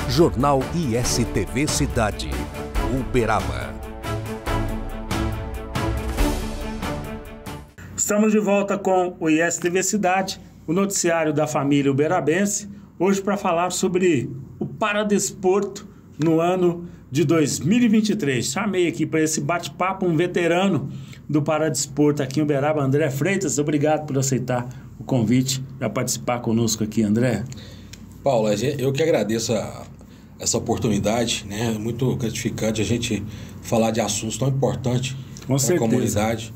Jornal ISTV Cidade, Uberaba. Estamos de volta com o ISTV Cidade, o noticiário da família uberabense, hoje para falar sobre o paradesporto no ano de 2023. Chamei aqui para esse bate-papo um veterano do paradesporto aqui em Uberaba, André Freitas. Obrigado por aceitar o convite para participar conosco aqui, André. Paulo, eu que agradeço essa oportunidade, né? É muito gratificante a gente falar de assuntos tão importantes para a comunidade.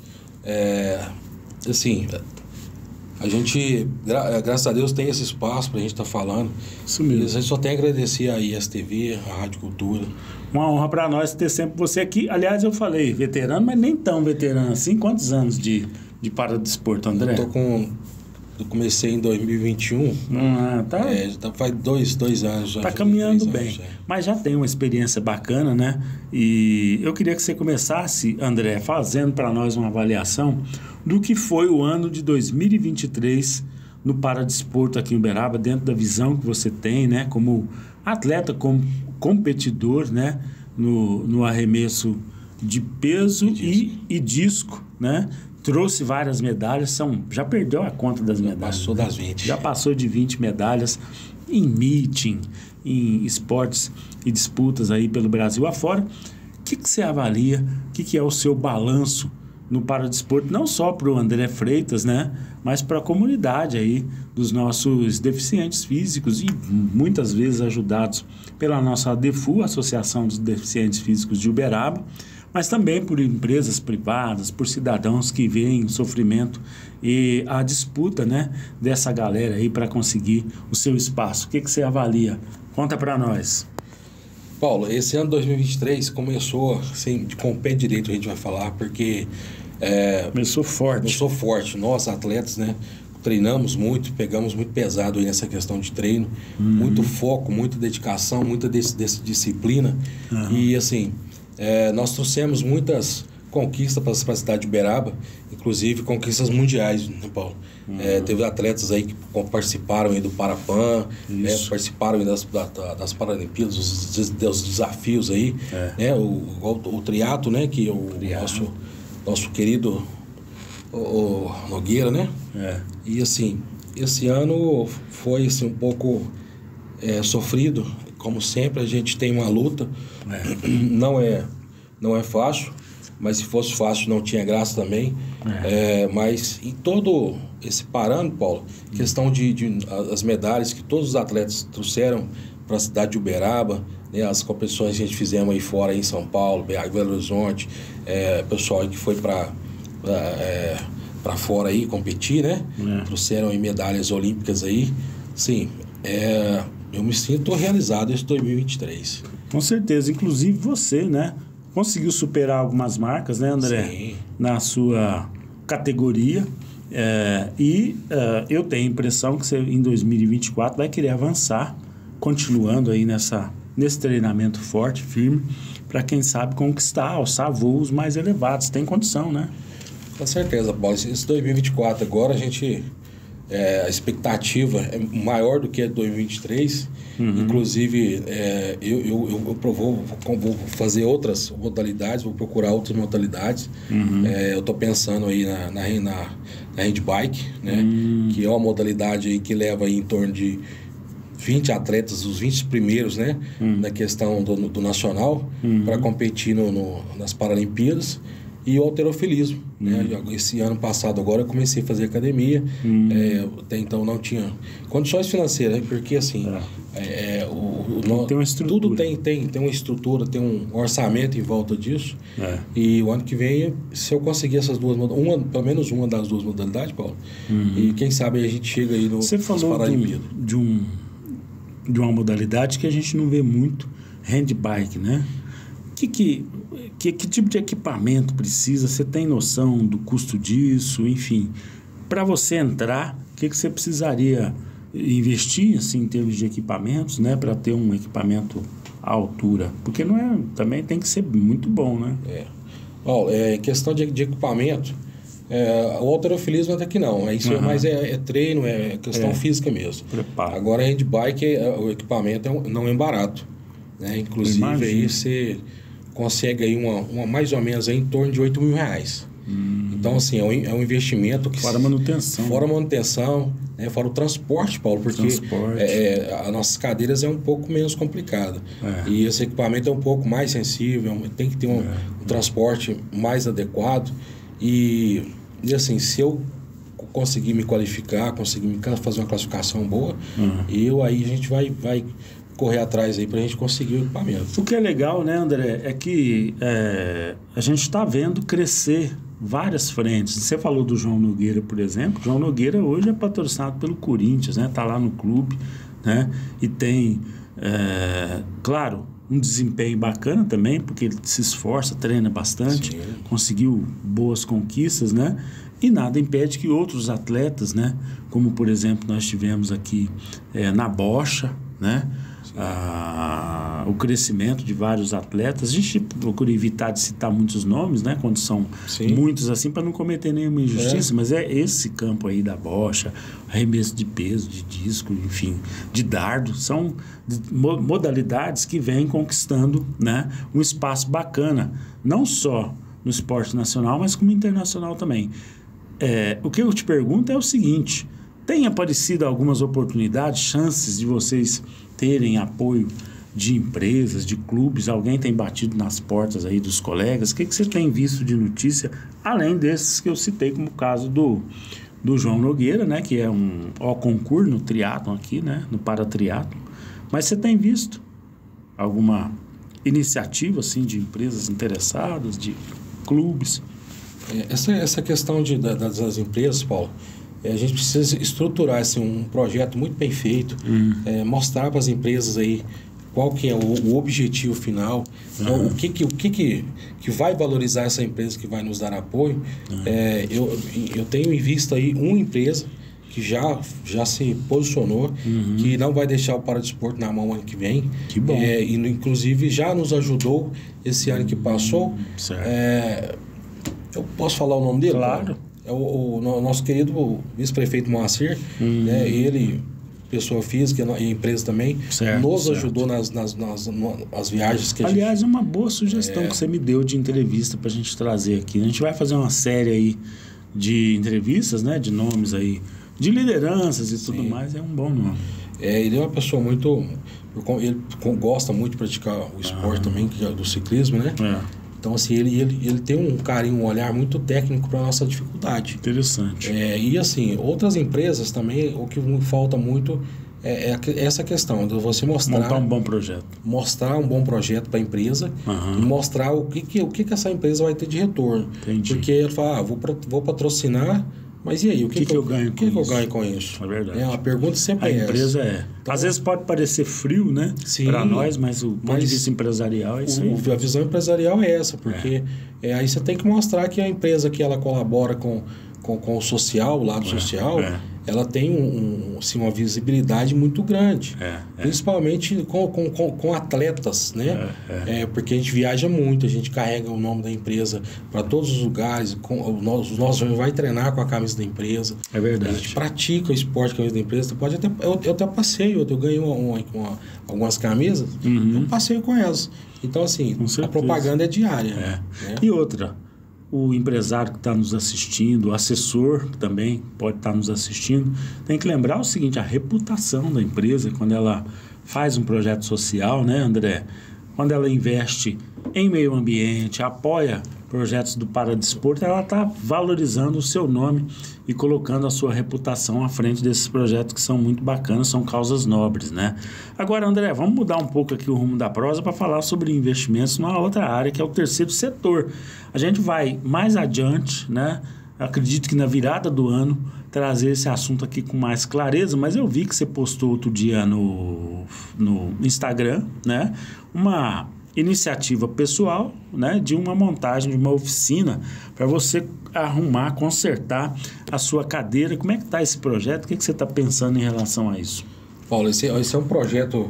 Assim, a gente, graças a Deus, tem esse espaço para a gente estar falando. Isso mesmo. E a gente só tem a agradecer a ISTV, a Rádio Cultura. Uma honra para nós ter sempre você aqui. Aliás, eu falei veterano, mas nem tão veterano assim. Quantos anos de paradesporto, André? Eu comecei em 2021. Faz dois anos já. Está caminhando bem. Anos, mas já tem uma experiência bacana, né? E eu queria que você começasse, André, fazendo para nós uma avaliação do que foi o ano de 2023 no paradesporto aqui em Uberaba, dentro da visão que você tem, né? Como atleta, como competidor, né? No arremesso de peso e disco, né? Trouxe várias medalhas, já perdeu a conta das medalhas. Passou das 20. Já passou de 20 medalhas em meeting, em esportes e disputas aí pelo Brasil afora. O que você avalia? O que é o seu balanço no paradesporto? Não só para o André Freitas, né? Mas para a comunidade aí dos nossos deficientes físicos e muitas vezes ajudados pela nossa ADFU, Associação dos Deficientes Físicos de Uberaba, mas também por empresas privadas, por cidadãos que veem o sofrimento e a disputa, né, dessa galera aí para conseguir o seu espaço. O que você avalia? Conta para nós. Paulo, esse ano 2023 começou assim, com o pé direito, a gente vai falar, porque... Começou forte. Nós, atletas, né, treinamos muito, pegamos muito pesado aí nessa questão de treino, muito foco, muita dedicação, muita disciplina. E assim... nós trouxemos muitas conquistas para a cidade de Uberaba, inclusive conquistas mundiais, né, Paulo? Teve atletas aí que participaram aí do Parapan, né, participaram aí das Paralimpíadas, dos desafios aí, né, o triatlo, né, que é o nosso querido o Nogueira, né? E assim, esse ano foi assim, um pouco sofrido. Como sempre, a gente tem uma luta. Não é fácil, mas se fosse fácil não tinha graça também. Mas em todo esse parâmetro, Paulo, questão de as medalhas que todos os atletas trouxeram para a cidade de Uberaba, né, as competições que a gente fizemos aí fora, aí em São Paulo, Belo Horizonte, pessoal aí que foi para fora aí competir, né? Trouxeram aí medalhas olímpicas aí. Sim, eu me sinto realizado esse 2023. Com certeza. Inclusive você, né? Conseguiu superar algumas marcas, né, André? Sim. Na sua categoria. Eu tenho a impressão que você, em 2024, vai querer avançar, continuando aí nesse treinamento forte, firme, para quem sabe alçar voos mais elevados. Tem condição, né? Com certeza, Paulo. Esse 2024 agora a gente... a expectativa é maior do que a de 2023. Inclusive, eu vou fazer outras modalidades, vou procurar outras modalidades. Eu estou pensando aí na handbike, né? Que é uma modalidade aí que leva aí em torno de 20 atletas, os 20 primeiros, né? Na questão do nacional, para competir nas Paralimpíadas. E o halterofilismo, né? Esse ano passado agora eu comecei a fazer academia, até então não tinha condições financeiras, porque assim, tem uma estrutura. Tudo tem uma estrutura, tem um orçamento em volta disso. E o ano que vem, se eu conseguir essas duas modalidades, pelo menos uma das duas modalidades, Paulo, e quem sabe a gente chega aí Você falou de uma modalidade que a gente não vê muito, handbike, né? Que tipo de equipamento precisa? Você tem noção do custo disso? Enfim, para você entrar, o que você precisaria investir assim, em termos de equipamentos, né? Para ter um equipamento à altura? Porque também tem que ser muito bom, né? Questão de equipamento, O halterofilismo até que não. Isso mais é treino, é questão física mesmo. Preparo. Agora, a handbike, o equipamento não é barato. Né? Inclusive, aí você consegue aí mais ou menos aí em torno de R$8.000. Então, assim, é um investimento que... Fora manutenção. Fora manutenção, né? Fora o transporte, Paulo, porque as nossas cadeiras é um pouco menos complicado. E esse equipamento é um pouco mais sensível, tem que ter um transporte mais adequado. E assim, se eu conseguir me qualificar, conseguir fazer uma classificação boa, aí a gente vai correr atrás aí para a gente conseguir o equipamento. O que é legal, né, André, é que a gente está vendo crescer várias frentes. Você falou do João Nogueira, por exemplo. João Nogueira hoje é patrocinado pelo Corinthians, né? Está lá no clube, né? E tem, claro, um desempenho bacana também, porque ele se esforça, treina bastante, conseguiu boas conquistas, né? E nada impede que outros atletas, né? Como, por exemplo, nós tivemos aqui na bocha, né? O crescimento de vários atletas. A gente procura evitar de citar muitos nomes, né? Quando são muitos assim, para não cometer nenhuma injustiça, mas é esse campo aí da bocha, arremesso de peso, de disco, enfim, de dardo, são modalidades que vêm conquistando, né, um espaço bacana, não só no esporte nacional, mas como internacional também. O que eu te pergunto é o seguinte: tem aparecido algumas oportunidades, chances de vocês terem apoio de empresas, de clubes? Alguém tem batido nas portas aí dos colegas? O que você tem visto de notícia, além desses que eu citei, como o caso do João Nogueira, né, que é um concurso no triatlon aqui, né, no paratriatlon. Mas você tem visto alguma iniciativa assim de empresas interessadas, de clubes? Essa questão das empresas, Paulo, a gente precisa estruturar assim, um projeto muito bem feito, mostrar para as empresas aí qual que é o objetivo final, o que vai valorizar essa empresa que vai nos dar apoio. Eu tenho em vista aí uma empresa que já se posicionou, que não vai deixar o paradesporto na mão ano que vem. Que bom. E inclusive já nos ajudou esse ano que passou. Eu posso falar o nome dele? Claro. É o nosso querido vice-prefeito Moacir, né? Ele, pessoa física e empresa também, nos ajudou nas viagens que Aliás, é uma boa sugestão que você me deu de entrevista para a gente trazer aqui. A gente vai fazer uma série aí de entrevistas, né? De nomes aí, de lideranças e tudo mais. É um bom nome. Ele é uma pessoa muito... Ele gosta muito de praticar o esporte também, que é do ciclismo, né? Então, assim, ele tem um carinho, um olhar muito técnico para a nossa dificuldade. Interessante. E, assim, outras empresas também, o que falta muito é essa questão de você mostrar... Montar um bom projeto. Mostrar um bom projeto para a empresa e mostrar o que essa empresa vai ter de retorno. Entendi. Porque ele fala, vou patrocinar, mas e aí? O que eu ganho com isso? É verdade. A pergunta sempre a empresa Então, às vezes pode parecer frio, né? Para nós, mas o ponto de vista empresarial é isso aí. A visão empresarial é essa, porque aí você tem que mostrar que a empresa que ela colabora com o social, o lado social, ela tem uma visibilidade muito grande. Principalmente com atletas, né? Porque a gente viaja muito, a gente carrega o nome da empresa para todos os lugares, os nossos jovens vai treinar com a camisa da empresa. É verdade. A gente pratica o esporte com a camisa da empresa. Eu até passeio, eu ganhei algumas camisas, eu passeio com elas. Então, assim, a propaganda é diária. Né? E outra, o empresário que está nos assistindo, o assessor que também pode estar nos assistindo, tem que lembrar o seguinte: a reputação da empresa, quando ela faz um projeto social, né, André? Quando ela investe em meio ambiente, apoia projetos do paradesporto, ela está valorizando o seu nome e colocando a sua reputação à frente desses projetos que são muito bacanas, são causas nobres, né? Agora, André, vamos mudar um pouco aqui o rumo da prosa para falar sobre investimentos numa outra área, que é o terceiro setor. A gente vai mais adiante, né? Acredito que na virada do ano trazer esse assunto aqui com mais clareza, mas eu vi que você postou outro dia no Instagram, né? Uma iniciativa pessoal, né, de uma montagem de uma oficina para você arrumar, consertar a sua cadeira. Como é que está esse projeto? O que você está pensando em relação a isso? Paulo, esse é um projeto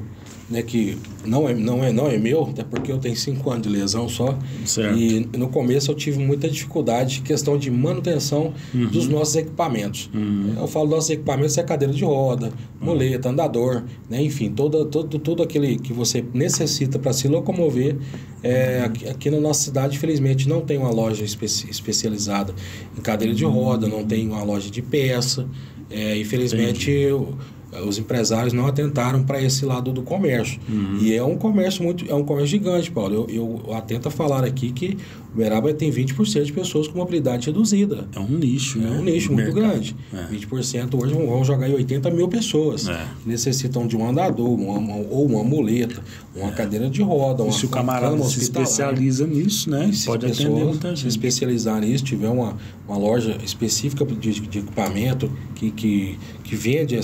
né, que não é meu, até porque eu tenho 5 anos de lesão só. Certo. E no começo eu tive muita dificuldade em questão de manutenção dos nossos equipamentos. Eu falo nossos equipamentos, é cadeira de roda, muleta, andador, né, enfim, tudo aquele que você necessita para se locomover. Aqui na nossa cidade, infelizmente, não tem uma loja especializada em cadeira de roda, não tem uma loja de peça. Infelizmente, os empresários não atentaram para esse lado do comércio. E é um comércio gigante, Paulo. Eu atento a falar aqui que Uberaba tem 20% de pessoas com mobilidade reduzida. É um nicho, né? É um nicho muito grande. 20% hoje vão jogar em 80 mil pessoas. Que necessitam de um andador, ou uma muleta, uma cadeira de roda, se o camarada se especializa nisso, né? Pode atender muita gente. Se especializar nisso, tiver uma loja específica de equipamento que vende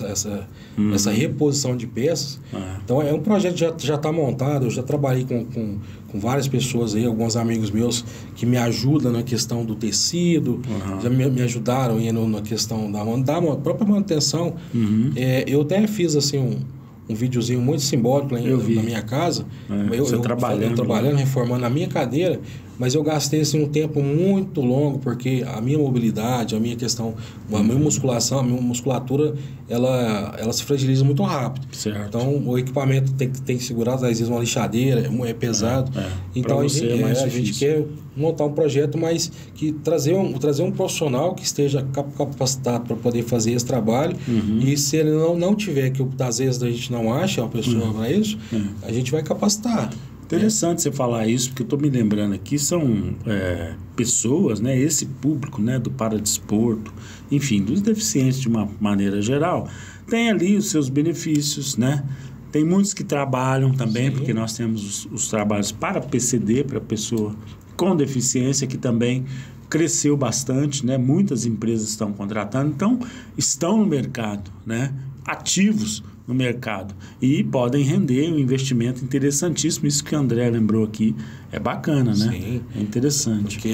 essa reposição de peças. Então, é um projeto que já está montado. Eu já trabalhei com várias pessoas aí, alguns amigos meus que me ajudam na questão do tecido, já me ajudaram aí na questão da própria manutenção. Eu até fiz assim um videozinho muito simbólico lá na minha casa. Eu trabalhando, reformando a minha cadeira, mas eu gastei assim, um tempo muito longo, porque a minha mobilidade, a minha questão, a minha musculação, a minha musculatura, ela se fragiliza muito rápido. Certo. Então, o equipamento tem que segurar, às vezes, uma lixadeira, é pesado. Então, a gente quer montar um projeto, mas que trazer um profissional que esteja capacitado para poder fazer esse trabalho. E se ele não tiver, que às vezes a gente não acha uma pessoa para isso, a gente vai capacitar. Interessante você falar isso, porque eu estou me lembrando aqui, são pessoas, né, esse público, né, do paradesporto, enfim, dos deficientes de uma maneira geral, tem ali os seus benefícios, né? Tem muitos que trabalham também, porque nós temos os trabalhos para PCD, para pessoa com deficiência, que também cresceu bastante, né? Muitas empresas estão contratando, então estão no mercado, né? Ativos no mercado e podem render um investimento interessantíssimo. Isso que o André lembrou aqui é bacana, né? Sim. É interessante. Porque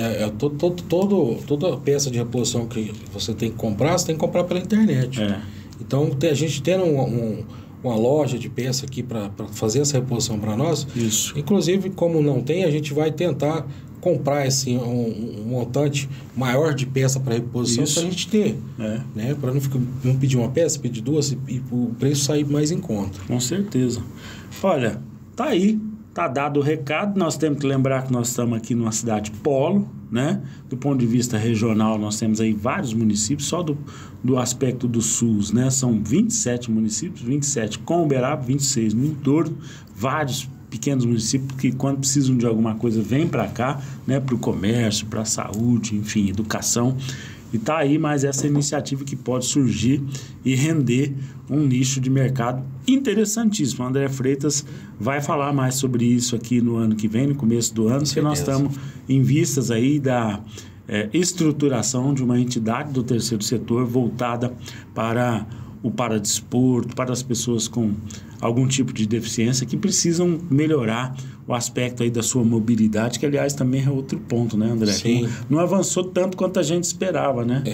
toda peça de reposição que você tem que comprar, você tem que comprar pela internet. Então, a gente tendo uma loja de peça aqui para fazer essa reposição para nós, inclusive, como não tem, a gente vai tentar comprar assim, um montante maior de peça para reposição para a gente ter. Né? Para não pedir uma peça, pedir duas e o preço sair mais em conta. Com certeza. Olha, tá aí. Tá dado o recado. Nós temos que lembrar que nós estamos aqui numa cidade polo, né? Do ponto de vista regional, nós temos aí vários municípios, só do aspecto do SUS, né? São 27 municípios, 27 com Uberaba, 26 no entorno, vários pequenos municípios que, quando precisam de alguma coisa, vêm para cá, né? Para o comércio, para a saúde, enfim, educação. E está aí mais essa iniciativa que pode surgir e render um nicho de mercado interessantíssimo. O André Freitas vai falar mais sobre isso aqui no ano que vem, no começo do ano, porque nós estamos em vistas aí da estruturação de uma entidade do terceiro setor voltada para o paradesporto, para as pessoas com algum tipo de deficiência que precisam melhorar o aspecto aí da sua mobilidade, que aliás também é outro ponto, né, André? Sim. Não avançou tanto quanto a gente esperava, né?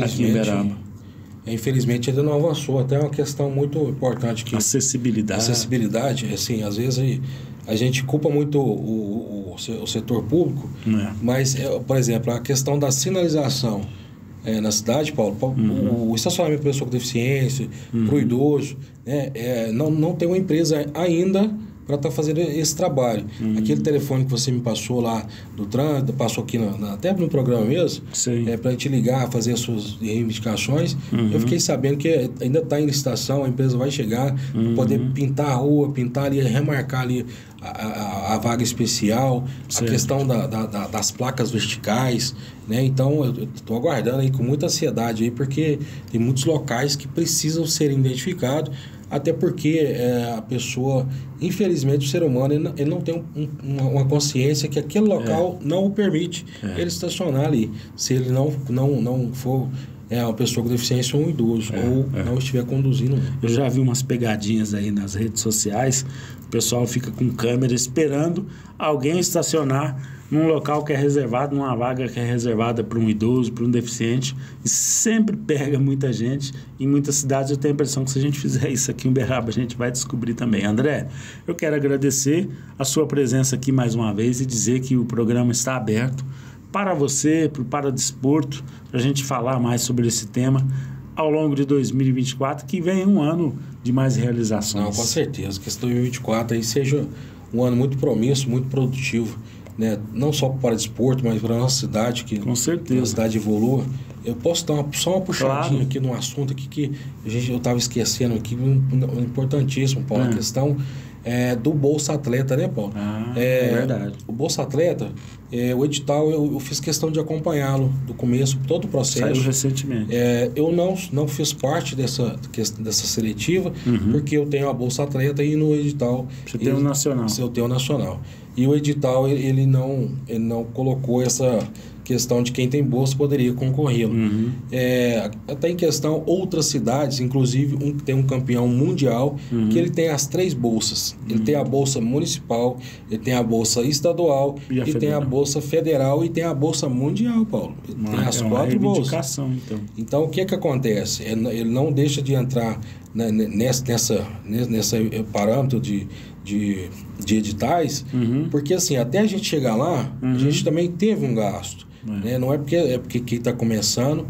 Infelizmente ainda não avançou. Até uma questão muito importante que acessibilidade, assim, às vezes a gente culpa muito o setor público, mas, por exemplo, a questão da sinalização na cidade, Paulo, o estacionamento para pessoa com deficiência, para o idoso, né, não tem uma empresa ainda para estar fazendo esse trabalho. Aquele telefone que você me passou lá do trânsito, passou aqui até no programa mesmo, para a gente ligar, fazer as suas reivindicações. Eu fiquei sabendo que ainda está em licitação, a empresa vai chegar para poder pintar a rua, pintar ali, remarcar ali a vaga especial, a questão das placas verticais, né? Então, eu estou aguardando aí com muita ansiedade aí, porque tem muitos locais que precisam ser identificados, até porque a pessoa, infelizmente, o ser humano, ele não tem uma consciência que aquele local não o permite ele estacionar ali. Se ele não for uma pessoa com deficiência ou um idoso, ou não estiver conduzindo. Eu já vi umas pegadinhas aí nas redes sociais, o pessoal fica com câmera esperando alguém estacionar num local que é reservado, numa vaga que é reservada para um idoso, para um deficiente, e sempre pega muita gente. Em muitas cidades eu tenho a impressão que se a gente fizer isso aqui em Uberaba, a gente vai descobrir também. André, eu quero agradecer a sua presença aqui mais uma vez e dizer que o programa está aberto para você, para o Paradesporto, para a gente falar mais sobre esse tema ao longo de 2024, que vem um ano de mais realizações. Não, com certeza, que esse 2024 aí seja um ano muito promíssorio, muito produtivo, né? Não só para o Paradesporto, mas para a nossa cidade, que com certeza a cidade evolua. Eu posso dar só uma puxadinha claro. Aqui num assunto aqui que eu estava esquecendo aqui, um importantíssimo, Paulo, a questão do Bolsa Atleta, né, Paulo? É verdade. O Bolsa Atleta, o edital, eu fiz questão de acompanhá-lo do começo, todo o processo. Saiu recentemente. Eu não fiz parte dessa seletiva, porque eu tenho a Bolsa Atleta e no edital... Você tem o Nacional. Eu tenho o Nacional. E o edital, ele não colocou essa questão de quem tem bolsa poderia concorrê-lo. Até em questão, outras cidades, inclusive tem um campeão mundial, que ele tem as 3 bolsas. Ele tem a bolsa municipal, ele tem a bolsa estadual, e tem a bolsa federal e tem a bolsa mundial, Paulo. Ele tem as 4 bolsas. Então, o que acontece? Ele não deixa de entrar nessa parâmetro de editais, porque assim, até a gente chegar lá, a gente também teve um gasto. Né? Não é porque quem está começando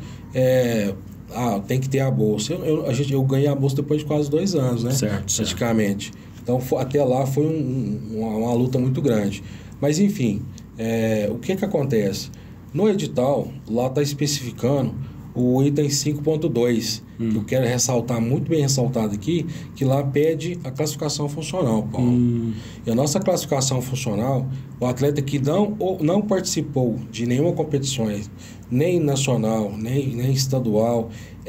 tem que ter a bolsa. Eu ganhei a bolsa depois de quase 2 anos, né? Certo. Praticamente. Então, até lá foi uma luta muito grande. Mas, enfim, o que acontece? No edital, lá está especificando o item 5.2, que eu quero ressaltar, muito bem ressaltado aqui, que lá pede a classificação funcional, Paulo. E a nossa classificação funcional, o atleta que não participou de nenhuma competição, nem nacional, nem estadual,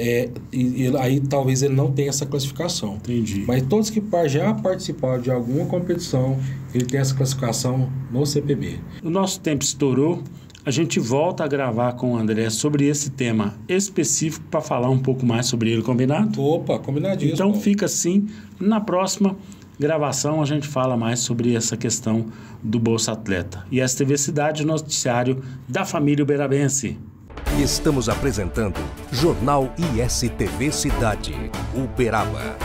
aí talvez ele não tenha essa classificação. Entendi. Mas todos que já participaram de alguma competição, ele tem essa classificação no CPB. O nosso tempo estourou. A gente volta a gravar com o André sobre esse tema específico para falar um pouco mais sobre ele, combinado? Opa, combinadíssimo. Então fica assim, na próxima gravação a gente fala mais sobre essa questão do Bolsa Atleta. E STV Cidade, noticiário da família uberabense. E estamos apresentando Jornal ISTV Cidade, Uberaba.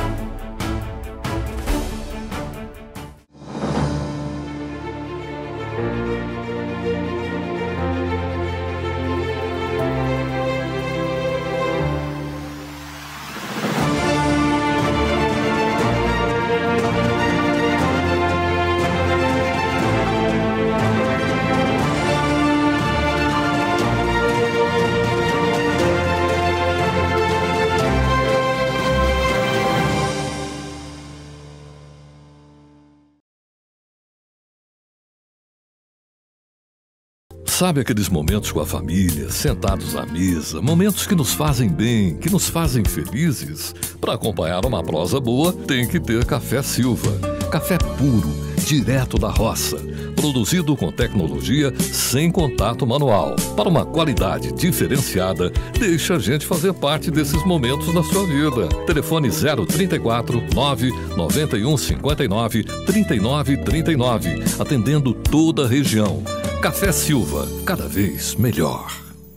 Sabe aqueles momentos com a família, sentados à mesa, momentos que nos fazem bem, que nos fazem felizes? Para acompanhar uma prosa boa, tem que ter Café Silva. Café puro, direto da roça, produzido com tecnologia sem contato manual. Para uma qualidade diferenciada, deixa a gente fazer parte desses momentos da sua vida. Telefone 034 991 59 39 39, atendendo toda a região. Café Silva, cada vez melhor.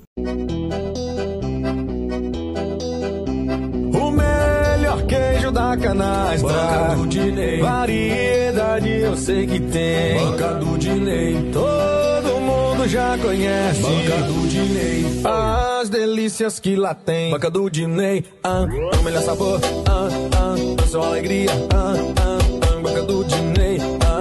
O melhor queijo da canastra, Banca do Dinei. Variedade eu sei que tem, Banca do Dinei. Todo mundo já conhece, Banca do Dinei. As delícias que lá tem, Banca do Dinei. O melhor sabor, a sua alegria, Banca do Dinei.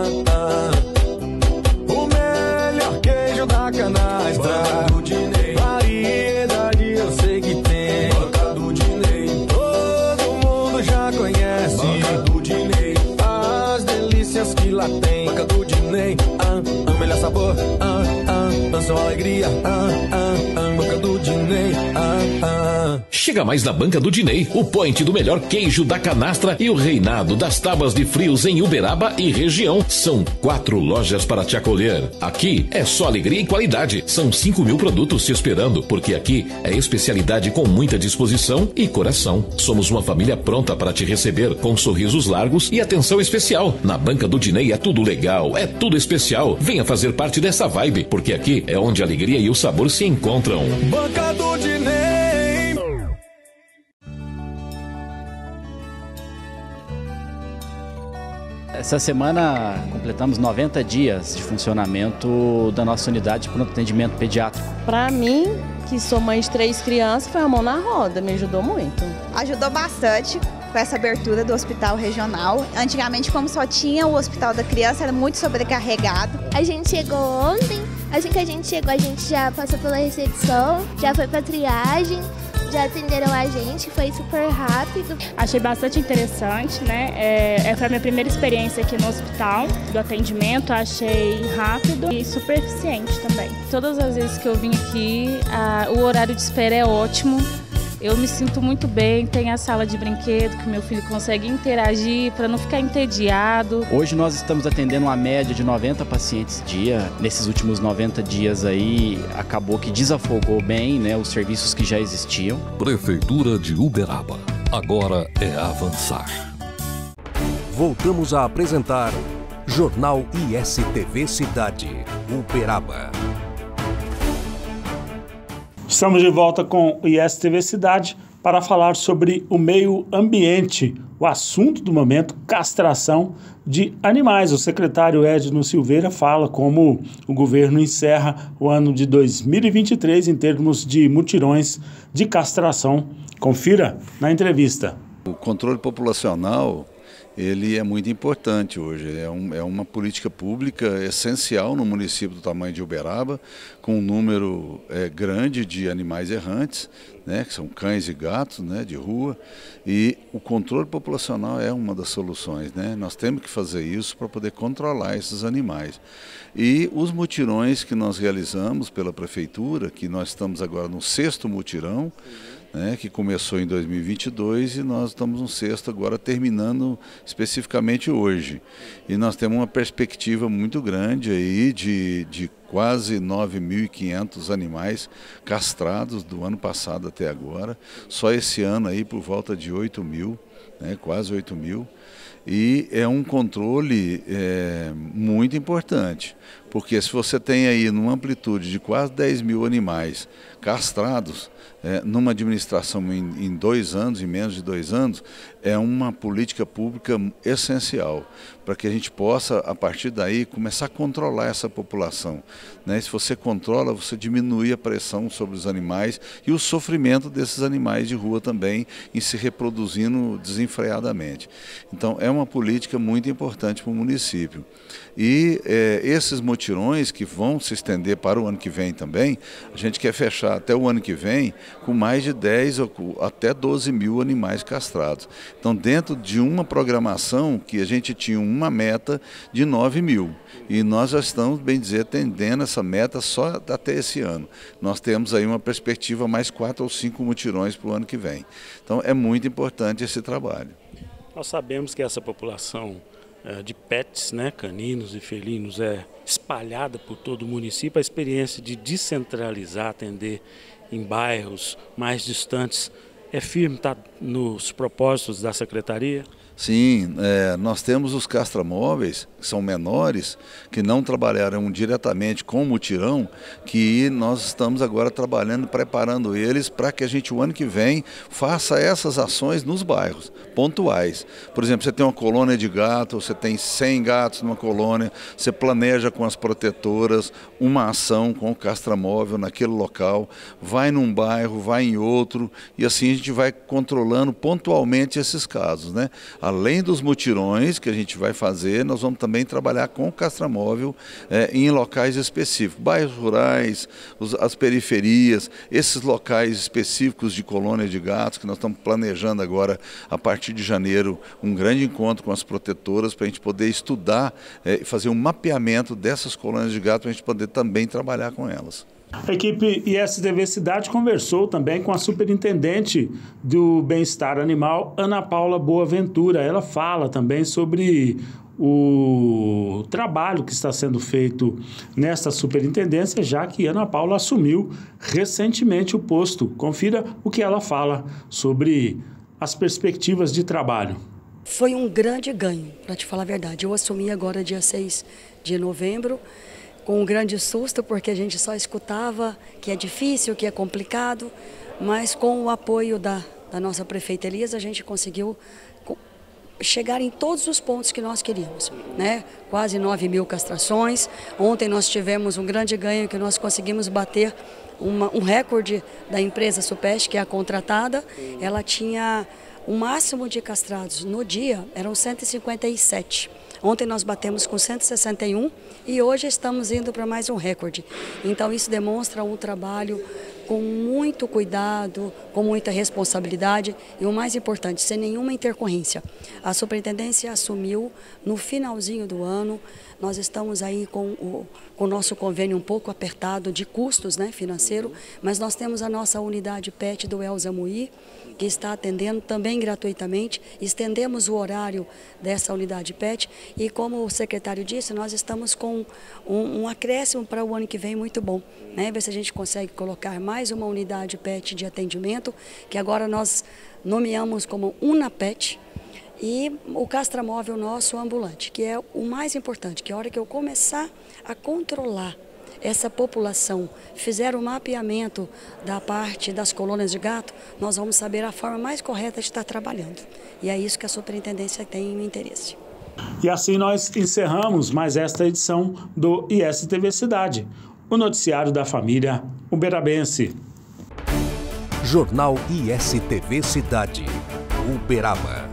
Da canastra, Banca do Dinei. Variedade eu sei que tem, Banca do Dinei. Todo mundo já conhece, Banca do Dinei. As delícias que lá tem, Banca do Dinei. O melhor sabor, dançam alegria, banca do Dinei, Chega mais na Banca do Dinei, o point do melhor queijo da canastra e o reinado das tábuas de frios em Uberaba e região. São 4 lojas para te acolher. Aqui é só alegria e qualidade. São 5.000 produtos te esperando, porque aqui é especialidade com muita disposição e coração. Somos uma família pronta para te receber, com sorrisos largos e atenção especial. Na Banca do Dinei é tudo legal, é tudo especial. Venha fazer parte dessa vibe, porque aqui é onde a alegria e o sabor se encontram. Banca do Dinei. Essa semana completamos 90 dias de funcionamento da nossa unidade de pronto atendimento pediátrico. Para mim, que sou mãe de 3 crianças, foi a mão na roda, me ajudou muito. Ajudou bastante com essa abertura do hospital regional. Antigamente, como só tinha o hospital da criança, era muito sobrecarregado. A gente chegou ontem, assim que a gente chegou, a gente já passou pela recepção, já foi pra triagem, já atenderam a gente, foi super rápido. Achei bastante interessante, né? Foi a minha primeira experiência aqui no hospital, do atendimento, achei rápido e super eficiente também. Todas as vezes que eu vim aqui, o horário de espera é ótimo. Eu me sinto muito bem, tem a sala de brinquedo que meu filho consegue interagir para não ficar entediado. Hoje nós estamos atendendo uma média de 90 pacientes dia. Nesses últimos 90 dias aí, acabou que desafogou bem, né, os serviços que já existiam. Prefeitura de Uberaba. Agora é avançar. Voltamos a apresentar Jornal ISTV Cidade, Uberaba. Estamos de volta com o ISTV Cidade para falar sobre o meio ambiente, o assunto do momento, castração de animais. O secretário Edno Silveira fala como o governo encerra o ano de 2023 em termos de mutirões de castração. Confira na entrevista. O controle populacional, ele é muito importante hoje, é uma política pública essencial no município do tamanho de Uberaba, com um número grande de animais errantes, né, que são cães e gatos, né, de rua, e o controle populacional é uma das soluções, né? Nós temos que fazer isso para poder controlar esses animais. E os mutirões que nós realizamos pela prefeitura, que nós estamos agora no 6º mutirão, né, que começou em 2022 e nós estamos no 6º agora terminando especificamente hoje. E nós temos uma perspectiva muito grande aí de quase 9.500 animais castrados do ano passado até agora. Só esse ano aí por volta de 8.000, né, quase 8.000. E é um controle muito importante, porque se você tem aí numa amplitude de quase 10.000 animais castrados, numa administração em 2 anos, em menos de 2 anos, é uma política pública essencial para que a gente possa, a partir daí, começar a controlar essa população, né? E se você controla, você diminui a pressão sobre os animais e o sofrimento desses animais de rua também em se reproduzindo desenfreadamente. Então, é uma política muito importante para o município. E esses mutirões que vão se estender para o ano que vem também, a gente quer fechar até o ano que vem com mais de 10 ou até 12.000 animais castrados. Então, dentro de uma programação que a gente tinha uma meta de 9.000. E nós já estamos, bem dizer, atendendo essa meta só até esse ano. Nós temos aí uma perspectiva mais 4 ou 5 mutirões para o ano que vem. Então, é muito importante esse trabalho. Nós sabemos que essa população de pets, né, caninos e felinos, é espalhada por todo o município. A experiência de descentralizar, atender em bairros mais distantes, é firme, está nos propósitos da Secretaria? Sim, nós temos os castramóveis, que são menores, que não trabalharam diretamente com o mutirão, que nós estamos agora trabalhando, preparando eles para que a gente, o ano que vem, faça essas ações nos bairros, pontuais. Por exemplo, você tem uma colônia de gatos, você tem 100 gatos numa colônia, você planeja com as protetoras uma ação com o castramóvel naquele local, vai num bairro, vai em outro, e assim a gente vai controlando pontualmente esses casos, né? além dos mutirões que a gente vai fazer, nós vamos também trabalhar com o castramóvel em locais específicos, bairros rurais, as periferias, esses locais específicos de colônia de gatos, que nós estamos planejando agora, a partir de janeiro, um grande encontro com as protetoras para a gente poder estudar e fazer um mapeamento dessas colônias de gatos para a gente poder também trabalhar com elas. A equipe ISTV Cidade conversou também com a superintendente do bem-estar animal, Ana Paula Boaventura. Ela fala também sobre o trabalho que está sendo feito nesta superintendência, já que Ana Paula assumiu recentemente o posto. Confira o que ela fala sobre as perspectivas de trabalho. Foi um grande ganho, para te falar a verdade. Eu assumi agora dia 6 de novembro, com um grande susto, porque a gente só escutava que é difícil, que é complicado, mas com o apoio da nossa prefeita Elisa, a gente conseguiu chegar em todos os pontos que nós queríamos, né? Quase 9.000 castrações. Ontem nós tivemos um grande ganho, que nós conseguimos bater um recorde da empresa Supest, que é a contratada. Ela tinha o máximo de castrados no dia, eram 157. Ontem nós batemos com 161 e hoje estamos indo para mais um recorde. Então isso demonstra um trabalho com muito cuidado, com muita responsabilidade e o mais importante, sem nenhuma intercorrência. A superintendência assumiu no finalzinho do ano. Nós estamos aí com o nosso convênio um pouco apertado de custos, né, financeiro, mas nós temos a nossa unidade PET do Elza Muí, que está atendendo também gratuitamente. Estendemos o horário dessa unidade PET e, como o secretário disse, nós estamos com um acréscimo para o ano que vem muito bom, né? Ver se a gente consegue colocar mais uma unidade PET de atendimento, que agora nós nomeamos como UnaPET, e o castramóvel nosso ambulante, que é o mais importante, que a hora que eu começar a controlar essa população, fizer o mapeamento da parte das colônias de gato, nós vamos saber a forma mais correta de estar trabalhando. E é isso que a superintendência tem em interesse. E assim nós encerramos mais esta edição do ISTV Cidade, o noticiário da família uberabense. Jornal ISTV Cidade, Uberaba.